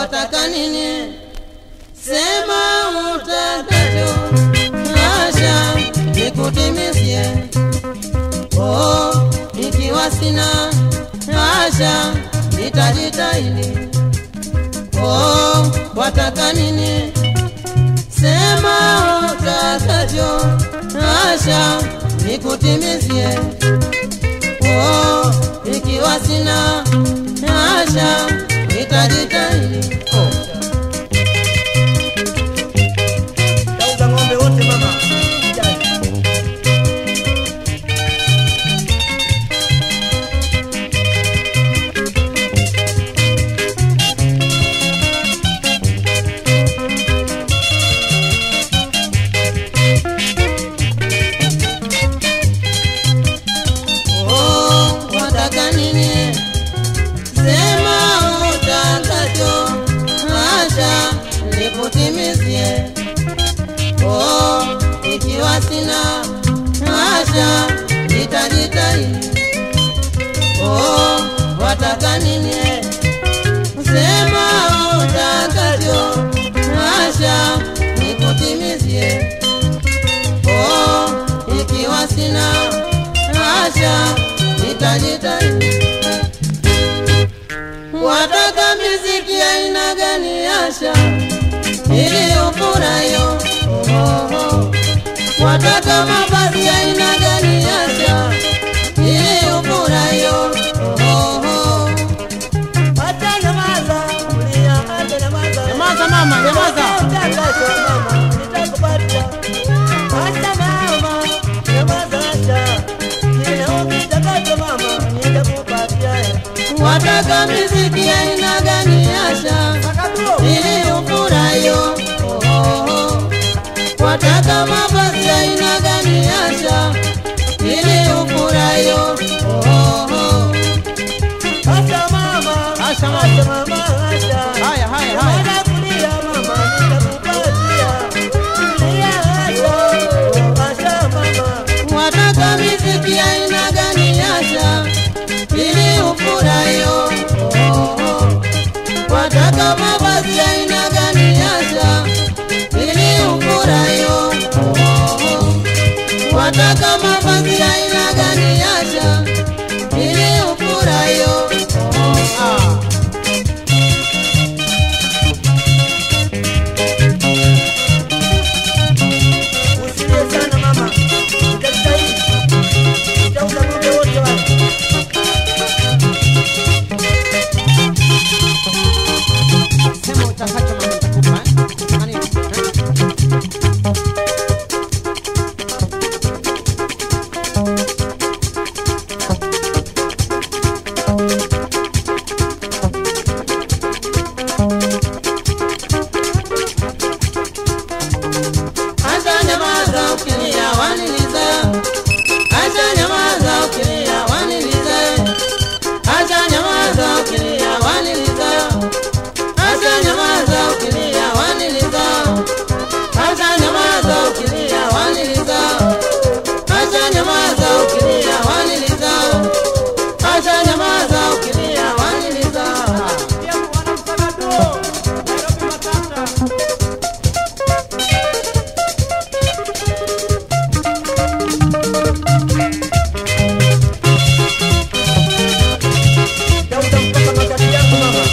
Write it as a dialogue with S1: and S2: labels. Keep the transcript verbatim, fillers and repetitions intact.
S1: wataka nini? Sema utakacho, Asha nikutimizie. Oh, nikiwa sina, Asha nitajitahidi. Oh, wataka nini? Sema utakacho, Asha nikutimizie. Oh, ikiwa sina, Asha nitajitahidi. Oh.
S2: Kauza ng'ombe wote mama.
S1: Oh, wataka nini? Sema utakacho, Asha nikutimizie. Oh, ikiwa sina, Asha nitajitahidi. Oh, wataka nini? Sema utakacho, Asha nikutimizie. Oh, ikiwa sina, Asha nitajitahidi. Wataka miziki aina gani, Asha, ili ufurahiyo? Oh, oh, oh. Wataka mavazi aina gani, Asha, ili ufurahiyo? Oh, oh, oh.
S2: Acha nyamaza, kulia, acha nyamaza.
S1: Nyamaza mama, nyamaza.
S2: Utakacho mama, nitakupatia. Acha mama, nyamaza acha. Kile ukitakacho mama, nitakupatia.
S1: Wataka miziki aina gani, Asha, ili ufurahiyo? Oh, oh, oh. Wataka mavazi aina gani, Asha, ili ufurahiyo? Oh, oh, oh.
S2: Acha mama,
S1: Asha mama.
S2: acha mama, acha.
S1: Haya, haya, haya.
S2: Nyamaza kulia mama, nitakupatia. Kulia acha, acha mama.
S1: Wataka miziki aina gani, Asha, ili ufurahiyo? Oh, oh, oh. Wataka mavazi aina gani, Asha, ili ufurahiyo? Oh, oh, oh. Wataka mavazi aina gani, Asha, ili ufurahiyo? Oh, ah.
S2: Usilie sana mama, nitajitahidi. Nitauza ng'ombe wote wale.
S1: Sema utakacho mama, nitakupa, eh? Nani? Eh? Asha nyamaza ukilia waniliza. Asha nyamaza ukilia waniliza. Asha nyamaza ukilia waniliza. Asha nyamaza ukilia waniliza. Asha nyamaza ukilia waniliza. Asha nyamaza ukilia waniliza. Asha nyamaza ukilia waniliza.
S2: Nitauza mpaka magari yangu mama.